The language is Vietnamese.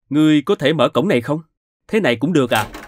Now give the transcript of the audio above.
Ngươi có thể mở cổng này không? Thế này cũng được à?